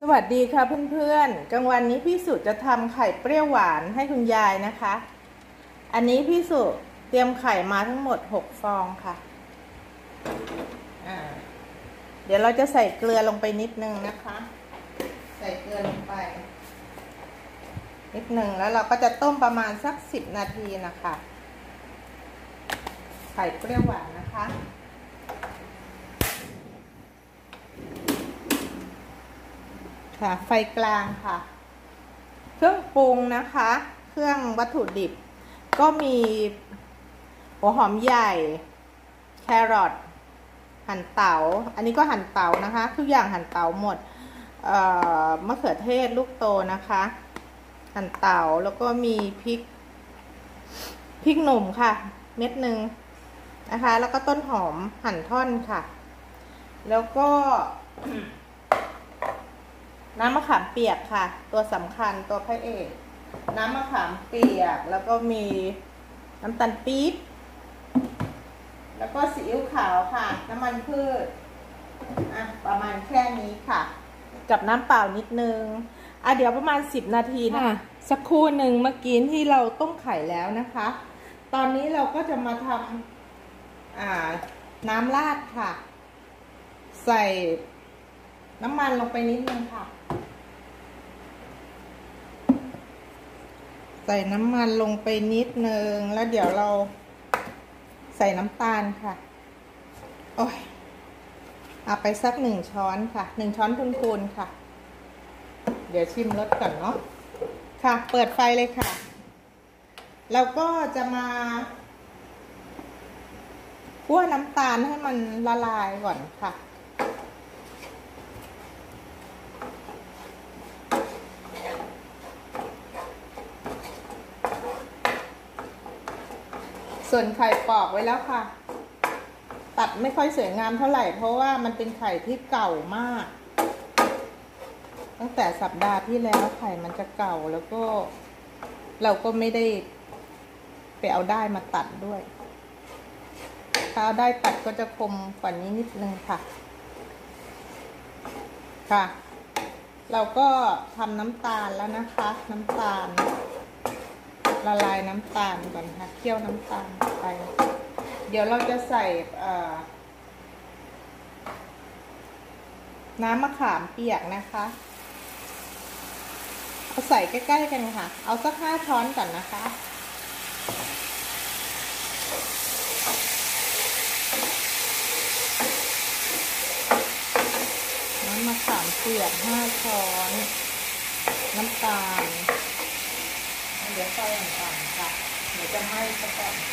สวัสดีค่ะเพื่อนๆกลางวันนี้พี่สุจะทำไข่เปรี้ยวหวานให้คุณยายนะคะอันนี้พี่สุเตรียมไข่มาทั้งหมด6ฟองค่ะเดี๋ยวเราจะใส่เกลือลงไปนิดนึงนะคะใส่เกลือลงไปนิดนึงแล้วเราก็จะต้มประมาณสัก10 นาทีนะคะไข่เปรี้ยวหวานนะคะค่ะไฟกลางค่ะเครื่องปรุงนะคะเครื่องวัตถุดิบก็มีหัวหอมใหญ่แครอทหั่นเต๋าอันนี้ก็หั่นเต๋านะคะทุกอย่างหั่นเต๋าหมดมะเขือเทศลูกโตนะคะหั่นเต๋าแล้วก็มีพริกหนุ่มค่ะเม็ดหนึ่งนะคะแล้วก็ต้นหอมหั่นท่อนค่ะแล้วก็น้ำมะขามเปียกค่ะตัวสำคัญตัวพระเอกน้ำมะขามเปียกแล้วก็มีน้ำตาลปี๊บแล้วก็ซีอิ๊วขาวค่ะน้ำมันพืชประมาณแค่นี้ค่ะกับน้ำเปล่านิดนึงเดี๋ยวประมาณ10 นาทีนะสักครู่หนึ่งเมื่อกี้ที่เราต้มไข่แล้วนะคะตอนนี้เราก็จะมาทำน้ำราดค่ะใส่น้ำมันลงไปนิดนึงค่ะใส่น้ำมันลงไปนิดนึงแล้วเดี๋ยวเราใส่น้ำตาลค่ะโอ้ยเอาไปสัก1 ช้อนค่ะ1 ช้อนพูนๆค่ะเดี๋ยวชิมรสก่อนเนาะค่ะเปิดไฟเลยค่ะเราก็จะมาคั่วน้ำตาลให้มันละลายก่อนค่ะส่วนไข่ปอกไว้แล้วค่ะตัดไม่ค่อยสวยงามเท่าไหร่เพราะว่ามันเป็นไข่ที่เก่ามากตั้งแต่สัปดาห์ที่แล้วไข่มันจะเก่าแล้วก็เราก็ไม่ได้ไปเอาได้มาตัดด้วยถ้าเอาได้ตัดก็จะคมกว่านี้นิดนึงค่ะค่ะเราก็ทำน้ำตาลแล้วนะคะน้ำตาลละลายน้ำตาลก่อนค่ะเคี่ยวน้ำตาลไปเดี๋ยวเราจะใส่น้ำมะขามเปียกนะคะเอาใส่ใกล้ๆกันค่ะเอาสัก5 ช้อนก่อนนะคะน้ำมะขามเปียก5 ช้อนน้ำตาลเดี๋ยวใส่ต่างๆค่ะเดี๋ยวจะไหม้ซะก่อน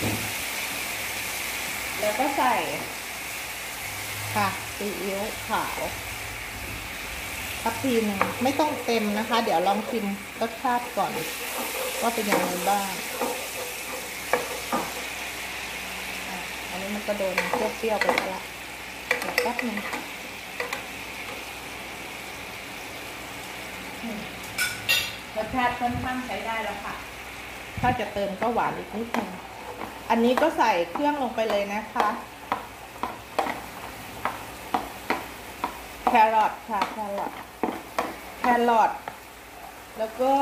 แล้วก็ใส่ค่ะซีอิ๊วขาวทัพพีนึงไม่ต้องเต็มนะคะเดี๋ยวลองชิมรสชาติก่อนว่าเป็นยังไงบ้างอันนี้มันก็โดนเปรี้ยวๆไปแล้วเดี๋ยวแป๊บนึงรสชาติค่อนข้างใช้ได้แล้วค่ะถ้าจะเติมก็หวานอีกนิดนึงอันนี้ก็ใส่เครื่องลงไปเลยนะคะแครอทค่ะแครอทแล้วก็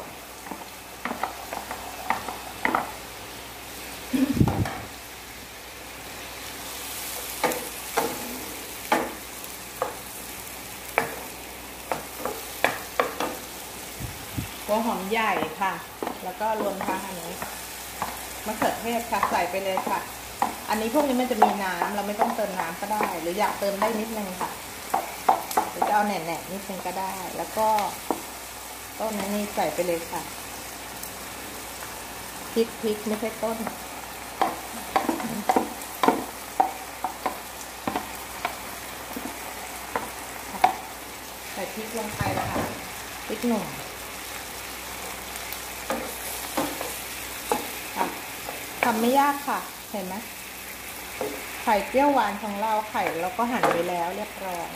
หัวหอมใหญ่ค่ะแล้วก็รวมทั้งอันนี้มะเขือเทศค่ะใส่ไปเลยค่ะอันนี้พวกนี้มันจะมีน้ำเราไม่ต้องเติมน้ำก็ได้หรืออยากเติมได้นิดนึงค่ะหรือจะเอาแหน่ๆนิดนึงก็ได้แล้วก็ต้นนี้ใส่ไปเลยค่ะพริกไม่ใช่ต้นใส่พริกลงไปแล้วค่ะพริกหนุ่มทำไม่ยากค่ะเห็นไหมไข่เปรี้ยวหวานของเราไข่เราก็หั่นไว้แล้วเรียบร้อย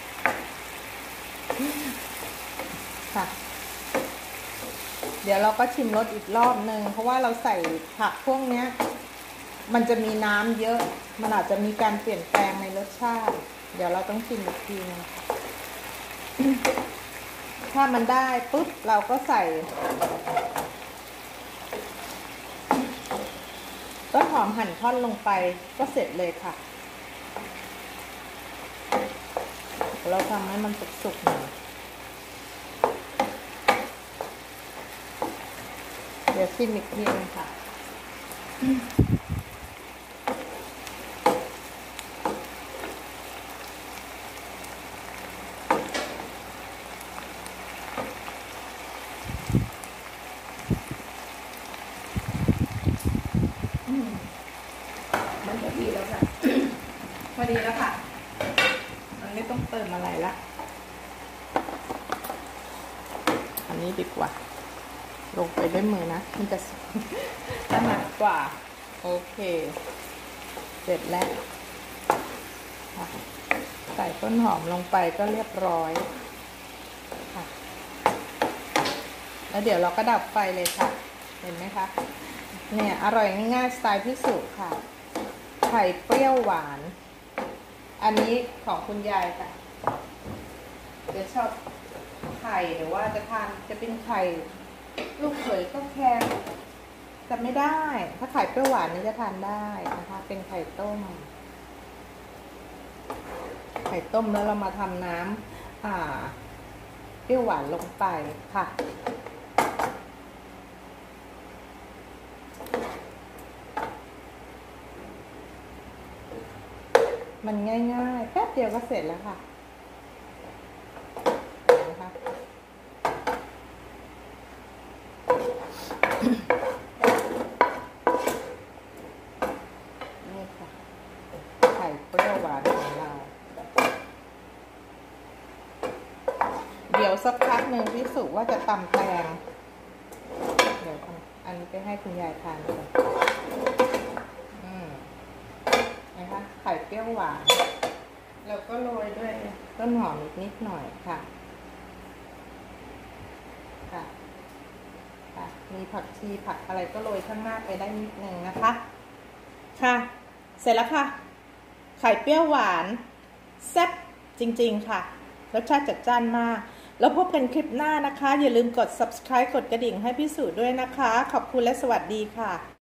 ค่ะเดี๋ยวเราก็ชิมรสอีกรอบนึงเพราะว่าเราใส่ผักพวกนี้มันจะมีน้ำเยอะมันอาจจะมีการเปลี่ยนแปลงในรสชาติเดี๋ยวเราต้องชิมอีกทีนึงถ้ามันได้ปุ๊บเราก็ใส่ต้นหอมหั่นท่อนลงไปก็เสร็จเลยค่ะเราทำให้มันสุกๆหน่อยเดี๋ยวชิมอีกทีนึงค่ะมันจะดีแล้วค่ะพอดีแล้วค่ะมันไม่ต้องเติมอะไรละอันนี้ดีกว่าลงไปด้วยมือนะมันจะถนัดกว่าโอเคเสร็จแล้วใส่ต้นหอมลงไปก็เรียบร้อยค่ะแล้วเดี๋ยวเราก็ดับไฟเลยค่ะเห็นไหมคะเนี่ยอร่อยง่ายๆสไตล์พี่สุค่ะไข่เปรี้ยวหวานอันนี้ของคุณยายค่ะเดี๋ยวชอบไข่หรือว่าจะทานจะเป็นไข่ลูกเขยก็แค่แต่ไม่ได้ถ้าไข่เปรี้ยวหวานนี่จะทานได้นะคะเป็นไข่ต้มแล้วเรามาทำน้ำเปรี้ยวหวานลงไปค่ะมันง่ายๆแป๊บเดียวก็เสร็จแล้วค่ะนะคะนี่ค่ะไข่เปรี้ยวหวานของเราเดี๋ยวสักพักหนึ่งพี่สุว่าจะตำแตงเดี๋ยวอันนี้ไปให้คุณยายทานก่อนนะคะไข่เปรี้ยวหวานแล้วก็โรยด้วยต้นหอมอีกนิดหน่อยค่ะมีผักชีผักอะไรก็โรยข้างหน้าไปได้นิดนึงนะคะค่ะเสร็จแล้วค่ะไข่เปรี้ยวหวานแซ่บจริงๆค่ะรสชาติจัดจ้านมากแล้วพบกันคลิปหน้านะคะอย่าลืมกด subscribe กดกระดิ่งให้พี่สุด้วยนะคะขอบคุณและสวัสดีค่ะ